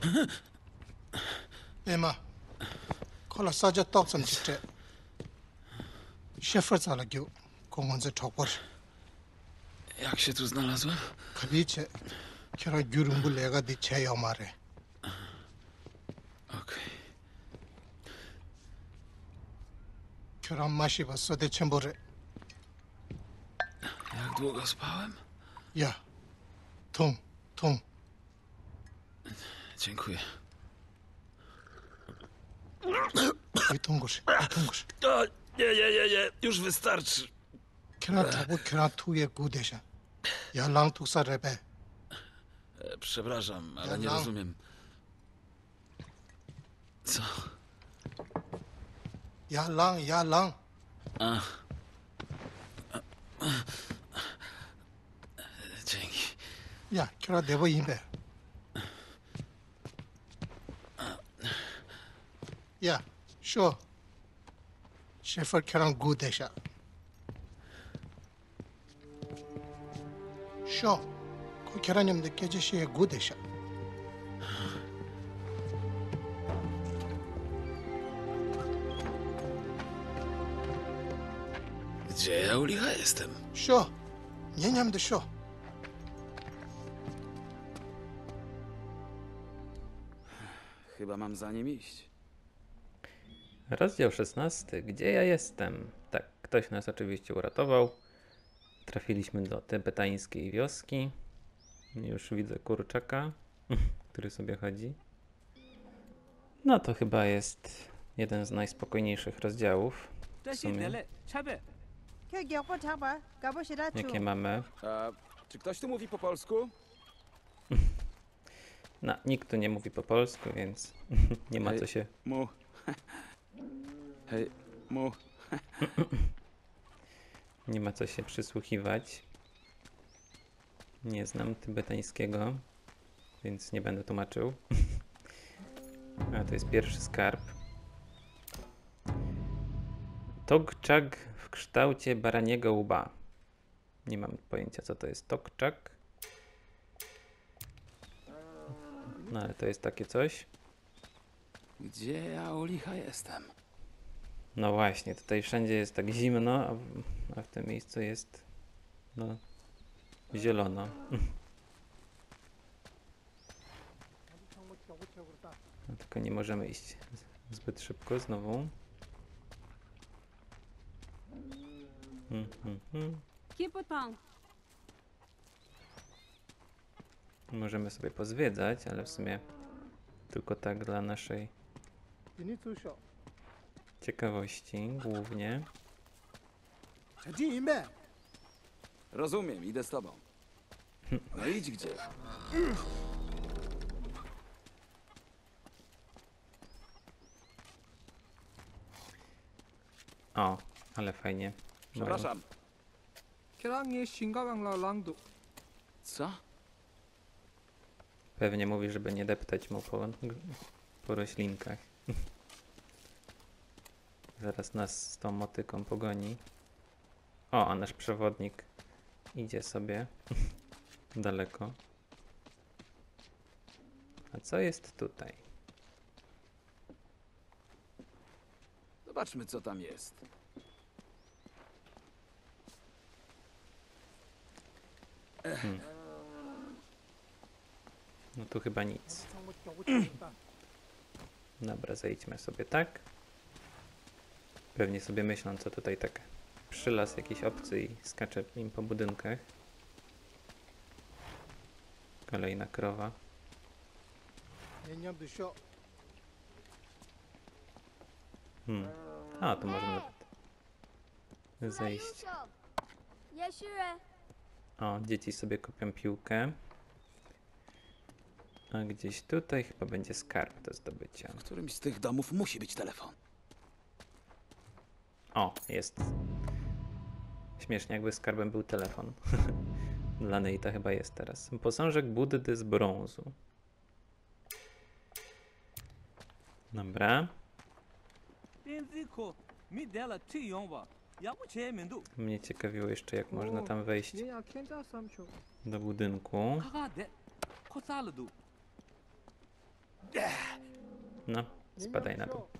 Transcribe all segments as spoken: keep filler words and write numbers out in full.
Emma, kola saja toksam chitre. Szefer zala giu, kongonze chokpor. Jak się tu znalazłem? Kabiche, kira gyurumbu lega di che yomare. Okej. Kira mashiba sode chembore. Jak długo spałem? Ja, tung, tung. Dziękuję. I tungush, i tungush. O, nie, nie, nie, nie. Już wystarczy. Kira tabu kira tuye gudesha. Ya lang tuksa rebe. E, Przepraszam, ale Ja nie znam. rozumiem. Co? Ya lang, ya lang. A. Dzięki. Ya, kira debo yinbe. Ya, sure. Szefer kira gudesha. Sure. Ko kira nyamde keje shiye gudesha. Gdzie ja u licha jestem? Sure. Nie nyamde sure. Chyba mam za nim iść. Rozdział szesnasty. Gdzie ja jestem? Tak, ktoś nas oczywiście uratował. Trafiliśmy do tybetańskiej wioski. Już widzę kurczaka, który sobie chodzi. No to chyba jest jeden z najspokojniejszych rozdziałów. W sumie. Jakie mamy? A, czy ktoś tu mówi po polsku? No, nikt tu nie mówi po polsku, więc nie ma co się... Mu. Hej, mu. Nie ma co się przysłuchiwać. Nie znam tybetańskiego, więc nie będę tłumaczył. A to jest pierwszy skarb. Tokczak w kształcie baraniego łba. Nie mam pojęcia, co to jest tokczak. No ale to jest takie coś. Gdzie ja u licha jestem? No właśnie, tutaj wszędzie jest tak zimno, a w, a w tym miejscu jest no zielono. No, tylko nie możemy iść z- zbyt szybko znowu. Hmm, hmm, hmm. Możemy sobie pozwiedzać, ale w sumie tylko tak dla naszej Ini tusho. ciekawości głównie. Chaji yinbe. Rozumiem, idę z tobą. No idź gdzie? O, ale fajnie. Mają- Przepraszam. Kieranie Singawang Langdu. Co? Pewnie mówi, żeby nie deptać mu po, po roślinkach. Zaraz nas z tą motyką pogoni. O, a nasz przewodnik idzie sobie daleko. A co jest tutaj? Zobaczmy, co tam jest. No tu chyba nic. Dobra, zejdźmy sobie tak. Pewnie sobie myślą, co tutaj tak przylas jakiś obcy i skacze im po budynkach. Kolejna krowa. Nie nyamde sure. Hmm. A, tu można nawet zejść. O, dzieci sobie kopią piłkę. A gdzieś tutaj chyba będzie skarb do zdobycia. W którymś z tych domów musi być telefon. O, jest. Śmiesznie, jakby skarbem był telefon. Dla Nate'a chyba jest teraz. Posążek Buddy z brązu. Dobra. Mnie ciekawiło jeszcze, jak można tam wejść Nie, Kenta Samcho. do budynku. No, spadaj na dół.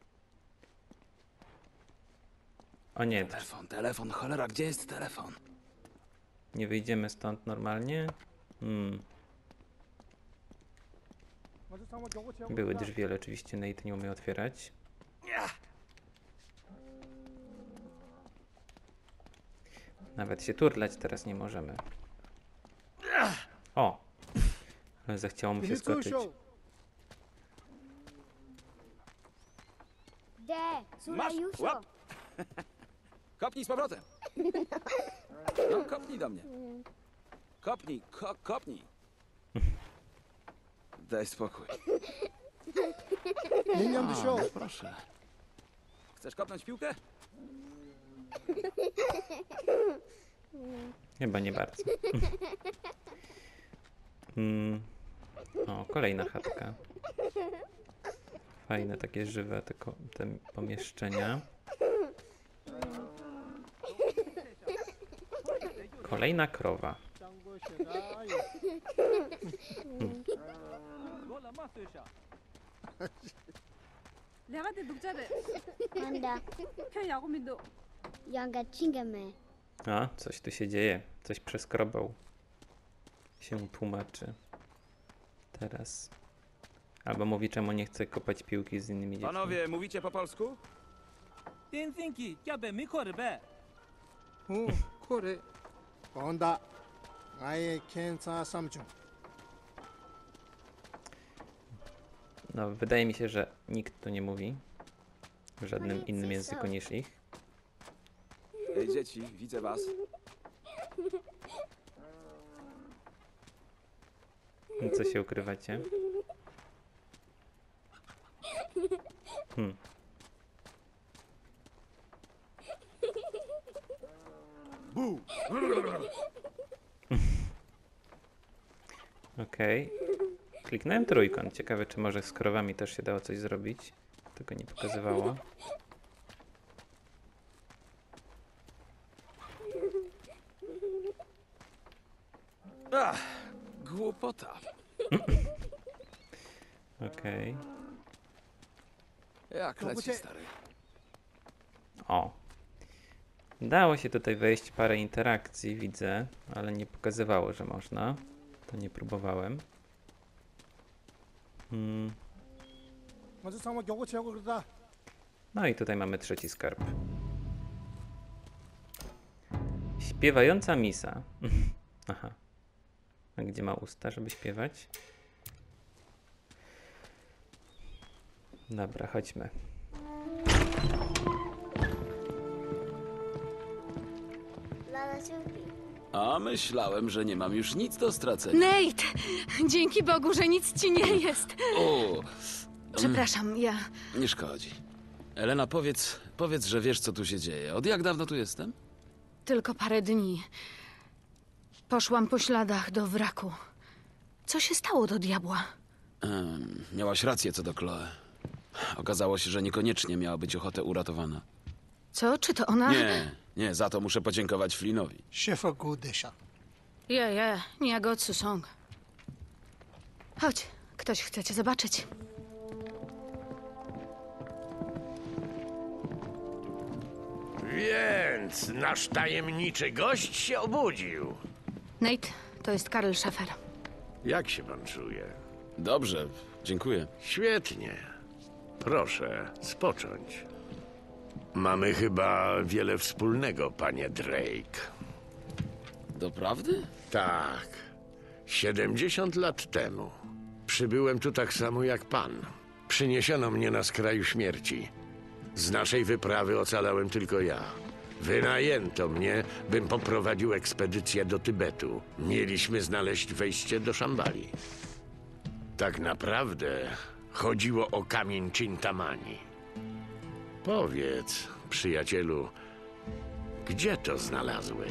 O nie, Telefon, telefon, cholera, gdzie jest telefon? nie wyjdziemy stąd normalnie. Hmm. Były drzwi, ale oczywiście Nate nie umie otwierać. Nawet się turlać teraz nie możemy. O! Ale zachciało mu się skoczyć. 네, Masz, 수라유쇼. łap! Kopnij z powrotem. No, kopnij do mnie. Kopnij, ko kopnij. Daj spokój. A, no proszę. Chcesz kopnąć piłkę? Chyba nie bardzo. Mm. O, kolejna chatka. Fajne, takie żywe te, ko- te pomieszczenia. Kolejna krowa. 내가 내 독자를 한다. 편 야구민도 양가 칭게메. A, coś tu się dzieje. Coś przeskrobał. Się tłumaczy. Teraz. Albo mówi, czemu nie chce kopać piłki z innymi dziećmi. Panowie, mówicie po polsku? 땡생기 꺄베 미코르베 오, 그래. 온다. 아예 캔사 삼중. No, wydaje mi się, że nikt tu nie mówi w żadnym innym języku niż ich. Ej, dzieci, widzę was. Co się ukrywacie? Hmm. Okej. Kliknąłem trójkąt. Ciekawe, czy może z krowami też się dało coś zrobić. Tego nie pokazywało. Ach, głupota. Okej. Jak leci, stary? O. Dało się tutaj wejść parę interakcji, widzę, ale nie pokazywało, że można. To nie próbowałem. Hmm. 먼저 상황 요거 지하고 그러다. No i tutaj mamy trzeci skarb. Śpiewająca misa. Aha. A gdzie ma usta, żeby śpiewać? Dobra, chodźmy. 라라 슈비. A myślałem, że nie mam już nic do stracenia. Nate! Dzięki Bogu, że nic ci nie jest. O, Przepraszam, ja... nie szkodzi. Elena, powiedz, powiedz, że wiesz, co tu się dzieje. Od jak dawno tu jestem? Tylko parę dni. Poszłam po śladach do wraku. Co się stało do diabła? Em, miałaś rację co do Chloe. Okazało się, że niekoniecznie miała być ochotę uratowana. Co? Czy to ona? Nie, nie, za to muszę podziękować Flynnowi. 셰퍼 구대샤. Je, je, nie go song. Chodź, ktoś chce cię zobaczyć. Więc nasz tajemniczy gość się obudził. Nate, to jest Karl Schaeffer. Jak się pan czuje? Dobrze, dziękuję. Świetnie. Proszę, spocząć. Mamy chyba wiele wspólnego, panie Drake. Doprawdy? Tak. Siedemdziesiąt lat temu przybyłem tu tak samo jak pan. Przyniesiono mnie na skraju śmierci. Z naszej wyprawy ocalałem tylko ja. Wynajęto mnie, bym poprowadził ekspedycję do Tybetu. Mieliśmy znaleźć wejście do Szambali. Tak naprawdę chodziło o kamień Chintamani. Powiedz, przyjacielu, gdzie to znalazłeś?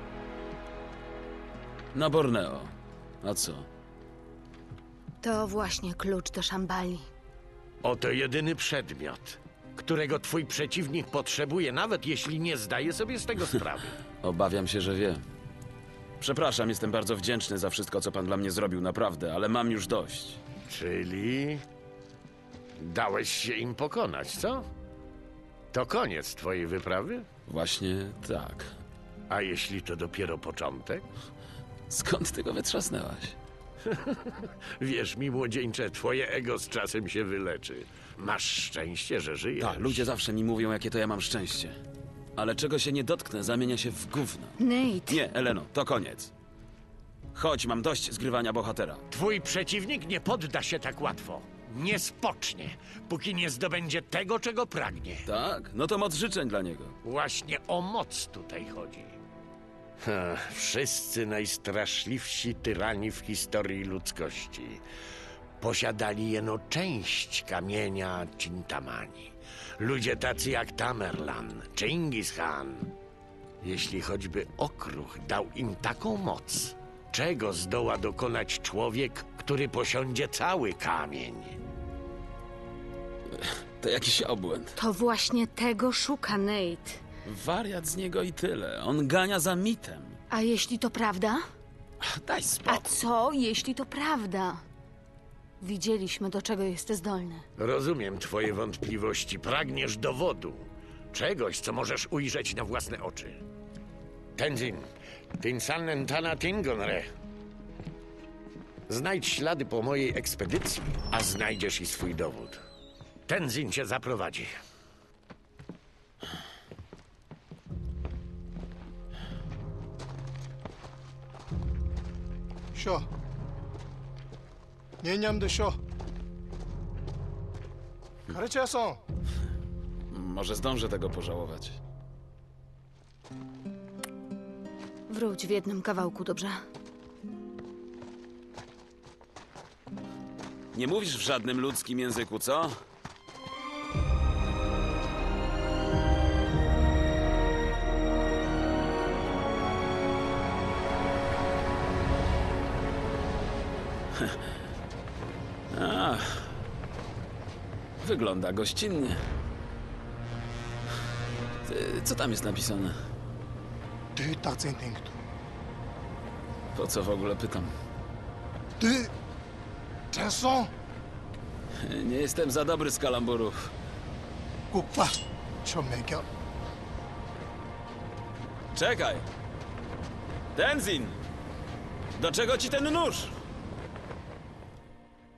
Na Borneo. A co? To właśnie klucz do Szambali. Oto jedyny przedmiot, którego twój przeciwnik potrzebuje, nawet jeśli nie zdaje sobie z tego sprawy. Obawiam się, że wiem. Przepraszam, jestem bardzo wdzięczny za wszystko, co pan dla mnie zrobił, naprawdę, ale mam już dość. Czyli dałeś się im pokonać, co? To koniec twojej wyprawy? Właśnie tak. A jeśli to dopiero początek? Skąd ty go wytrzasnęłaś? Wierz mi, młodzieńcze, twoje ego z czasem się wyleczy. Masz szczęście, że żyjesz. Tak, ludzie zawsze mi mówią, jakie to ja mam szczęście. Ale czego się nie dotknę, zamienia się w gówno. Nate, Nie, Eleno, to koniec. Chodź, mam dość zgrywania bohatera. Twój przeciwnik nie podda się tak łatwo. Nie spocznie, póki nie zdobędzie tego, czego pragnie. Tak? No to moc życzeń dla niego. Właśnie o moc tutaj chodzi. Ha, wszyscy najstraszliwsi tyrani w historii ludzkości posiadali jeno część kamienia Cintamani. Ludzie tacy jak Tamerlan, Chingis Khan. Jeśli choćby okruch dał im taką moc, czego zdoła dokonać człowiek, który posiądzie cały kamień? To jakiś obłęd. to właśnie tego szuka Nate. Wariat z niego i tyle. On gania za mitem. A jeśli to prawda? Daj A spokój. co, jeśli to prawda? Widzieliśmy, do czego jest zdolny. Rozumiem twoje wątpliwości. Pragniesz dowodu. Czegoś, co możesz ujrzeć na własne oczy. Tenzin, Tinsanen Tana Tingonre. Znajdź ślady po mojej ekspedycji, a znajdziesz i swój dowód. Tenzin cię zaprowadzi. Sio. Nieniamdo sio. 가르쳐서 Może zdążę tego pożałować. Wróć w jednym kawałku, dobrze? Nie mówisz w żadnym ludzkim języku, co? Ach, wygląda gościnnie. Ty, co tam jest napisane? Ty 딱생 땡도. Po co w ogóle pytam? Ty 됐어? Nie jestem za dobry z kalamburów. 국밥 좀 먹여. Czekaj! Tenzin! Do czego ci ten nóż?